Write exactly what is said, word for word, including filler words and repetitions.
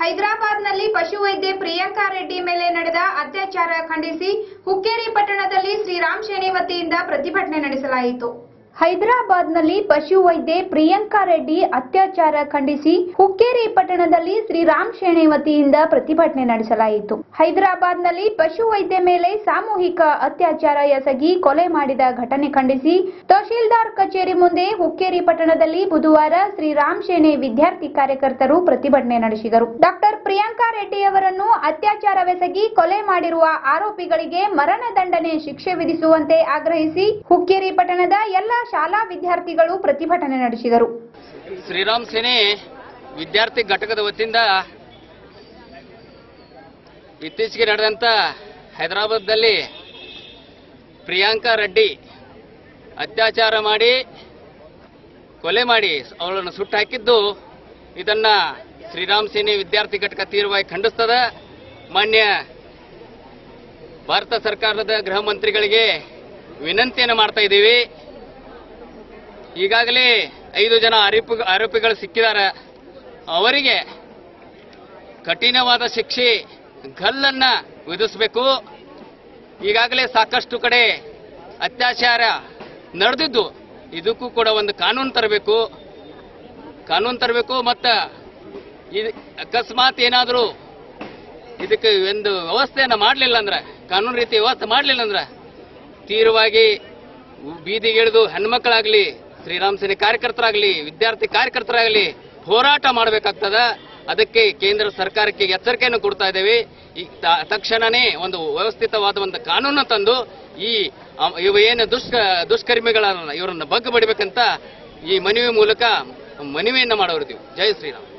ಹೈದರಾಬಾದ್ನಲ್ಲಿ ಪಶುವೈದ್ಯೆ ಪ್ರಿಯಾಂಕಾ ರೆಡ್ಡಿ ಮೇಲೆ ನಡೆದ ಅತ್ಯಾಚಾರ ಖಂಡಿಸಿ ಹುಕ್ಕೇರಿ ಪಟ್ಟಣದಲ್ಲಿ ಶ್ರೀರಾಮ್ ಸೇನೆ ವತಿಯಿಂದ ಪ್ರತಿಭಟನೆ ನಡೆಸಲಾಯಿತು. ಹೈದರಾಬಾದ್ನಲ್ಲಿ ಪಶುವೈದ್ಯೆ ಪ್ರಿಯಾಂಕಾ ರೆಡ್ಡಿ ಅತ್ಯಾಚಾರ ಖಂಡಿಸಿ ಹುಕ್ಕೇರಿ ಪಟ್ಟಣದಲ್ಲಿ ಶ್ರೀರಾಮ್ ಸೇನೆ ವತಿಯಿಂದ ಪ್ರತಿಭಟನೆ ನಡೆಸಲಾಯಿತು. ಹೈದರಾಬಾದ್ನಲ್ಲಿ ಪಶುವೈದ್ಯೆ ಮೇಲೆ ಸಾಮೂಹಿಕ ಅತ್ಯಾಚಾರ ಎಸಗಿ ಕೊಲೆ ಮಾಡಿದ ಘಟನೆ ಖಂಡಿಸಿ ತಹಶೀಲ್ದಾರ್ ಕಚೇರಿ ಮುಂದೆ ಹುಕ್ಕೇರಿ ಪಟ್ಟಣದಲ್ಲಿ ಬುಧವಾರ ಶ್ರೀರಾಮ್ ಸೇನೆ ವಿದ್ಯಾರ್ಥಿ ಕಾರ್ಯಕರ್ತರು ಪ್ರತಿಭಟನೆ ನಡೆಸಿದರು. ಡಾಕ್ಟರ್ ಪ್ರಿಯಾಂಕಾ ರೆಡ್ಡಿ ಅವರನ್ನು ಅತ್ಯಾಚಾರವೆಸಗಿ ಕೊಲೆ ಮಾಡಿರುವ ಆರೋಪಿಗಳಿಗೆ ಮರಣ ದಂಡನೆ ಶಿಕ್ಷೆ ವಿಧಿಸುವಂತೆ ಆಗ್ರಹಿಸಿ ಹುಕ್ಕೇರಿ ಪಟ್ಟಣದ ಎಲ್ಲ ಶಾಲಾ ವಿದ್ಯಾರ್ಥಿಗಳು ಪ್ರತಿಭಟನೆ ನಡೆಸಿದರು. ಶ್ರೀರಾಮ್ ಸೇನೆ ವಿದ್ಯಾರ್ಥಿ ಘಟಕದ ವತಿಯಿಂದ ಇತ್ತೀಚೆಗೆ ನಡೆದಂತ ಹೈದರಾಬಾದ್ನಲ್ಲಿ ಪ್ರಿಯಾಂಕಾ ರೆಡ್ಡಿ ಅತ್ಯಾಚಾರ ಮಾಡಿ ಕೊಲೆ ಮಾಡಿ ಅವಳನ್ನು ಸುಟ್ಟು ಹಾಕಿದ್ದು ಇದನ್ನ ಶ್ರೀರಾಮ್ ಸೇನೆ ವಿದ್ಯಾರ್ಥಿ ಘಟಕ ತೀವ್ರವಾಗಿ ಖಂಡಿಸ್ತದ. ಮಾನ್ಯ ಭಾರತ ಸರ್ಕಾರದ ಗೃಹ ಮಂತ್ರಿಗಳಿಗೆ ವಿನಂತಿಯನ್ನು ಮಾಡ್ತಾ ಇದ್ದೀವಿ. ಈಗಾಗಲೇ ಐದು ಜನ ಆರೋಪಿ ಆರೋಪಿಗಳು ಸಿಕ್ಕಿದ್ದಾರೆ. ಅವರಿಗೆ ಕಠಿಣವಾದ ಶಿಕ್ಷೆ ಗಲ್ಲನ್ನ ವಿಧಿಸಬೇಕು. ಈಗಾಗಲೇ ಸಾಕಷ್ಟು ಕಡೆ ಅತ್ಯಾಚಾರ ನಡೆದಿದ್ದು, ಇದಕ್ಕೂ ಕೂಡ ಒಂದು ಕಾನೂನು ತರಬೇಕು ಕಾನೂನು ತರಬೇಕು ಮತ್ತು ಅಕಸ್ಮಾತ್ ಏನಾದರೂ ಇದಕ್ಕೆ ಒಂದು ವ್ಯವಸ್ಥೆಯನ್ನು ಮಾಡಲಿಲ್ಲ ಅಂದ್ರೆ, ಕಾನೂನು ರೀತಿ ವ್ಯವಸ್ಥೆ ಮಾಡಲಿಲ್ಲ ಅಂದ್ರೆ ತೀವ್ರವಾಗಿ ಬೀದಿಗಿಳಿದು ಹೆಣ್ಮಕ್ಕಳಾಗಲಿ, ಶ್ರೀರಾಮ್ ಸೇನೆ ಕಾರ್ಯಕರ್ತರಾಗಲಿ, ವಿದ್ಯಾರ್ಥಿ ಕಾರ್ಯಕರ್ತರಾಗಲಿ ಹೋರಾಟ ಮಾಡಬೇಕಾಗ್ತದ. ಅದಕ್ಕೆ ಕೇಂದ್ರ ಸರ್ಕಾರಕ್ಕೆ ಎಚ್ಚರಿಕೆಯನ್ನು ಕೊಡ್ತಾ ಇದ್ದೇವೆ. ಈ ತಕ್ಷಣನೇ ಒಂದು ವ್ಯವಸ್ಥಿತವಾದ ಒಂದು ಕಾನೂನು ತಂದು ಈ ಇವ ಏನು ದುಷ್ಕ ದುಷ್ಕರ್ಮಿಗಳನ್ನ ಇವರನ್ನು ಬಗ್ಗು ಬಡಿಬೇಕಂತ ಈ ಮನವಿ ಮೂಲಕ ಮನವಿಯನ್ನು ಮಾಡೋರಿದ್ದೀವಿ. ಜೈ ಶ್ರೀರಾಮ್.